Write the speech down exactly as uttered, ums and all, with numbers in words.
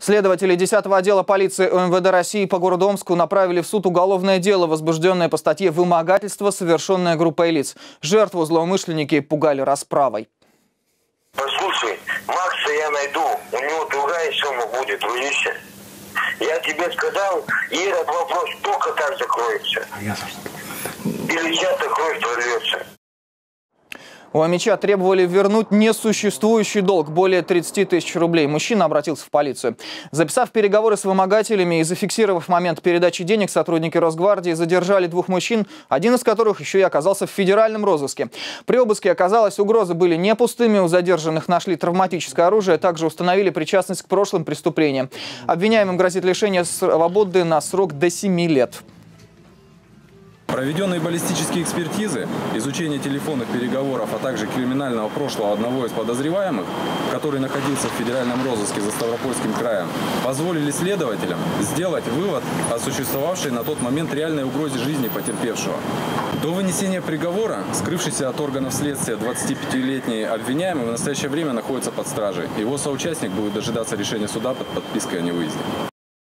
Следователи десятого отдела полиции О Эм Вэ Дэ России по городу Омску направили в суд уголовное дело, возбужденное по статье «Вымогательство, совершенное группой лиц». Жертву злоумышленники пугали расправой. Послушай, Макса я найду, у него другая сумма будет, дружище. Я тебе сказал, и этот вопрос только так закроется. Или часто кровь прольется. У Амича требовали вернуть несуществующий долг – более тридцати тысяч рублей. Мужчина обратился в полицию. Записав переговоры с вымогателями и зафиксировав момент передачи денег, сотрудники Росгвардии задержали двух мужчин, один из которых еще и оказался в федеральном розыске. При обыске оказалось, угрозы были не пустыми, у задержанных нашли травматическое оружие, также установили причастность к прошлым преступлениям. Обвиняемым грозит лишение свободы на срок до семи лет. Проведенные баллистические экспертизы, изучение телефонных переговоров, а также криминального прошлого одного из подозреваемых, который находился в федеральном розыске за Ставропольским краем, позволили следователям сделать вывод о существовавшей на тот момент реальной угрозе жизни потерпевшего. До вынесения приговора, скрывшийся от органов следствия двадцатипятилетний обвиняемый в настоящее время находится под стражей. Его соучастник будет дожидаться решения суда под подпиской о невыезде.